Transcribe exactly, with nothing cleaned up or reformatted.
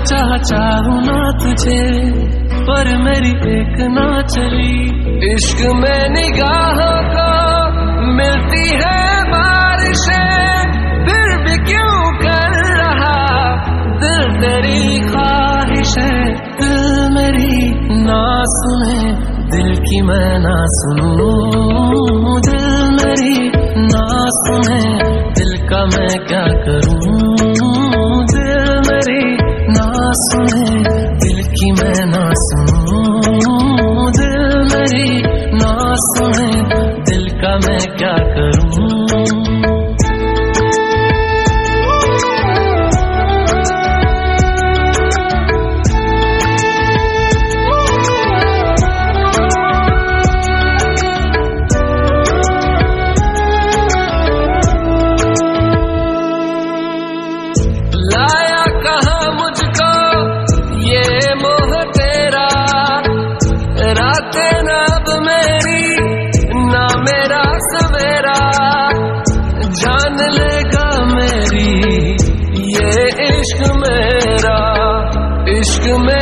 चाह चाहूं ना तुझे, पर मेरी एक ना चली। इश्क में निगाहों को मिलती है बारिशें, फिर भी क्यों कर रहा दिल तेरी ख्वाहिशें। दिल मेरी ना सुने, दिल की मैं ना सुनूं। दिल मेरी ना सुने, दिल का मैं क्या करूं। दिल मेरी ना सुने, दिल की मैं ना सुनूं। दिल मेरी ना सुने, दिल का मैं क्या करूं। लाया कहाँ मुझको ये मोह तेरा, रातें ना अब मेरी ना मेरा सवेरा। जान लेगा मेरी ये इश्क मेरा, इश्क में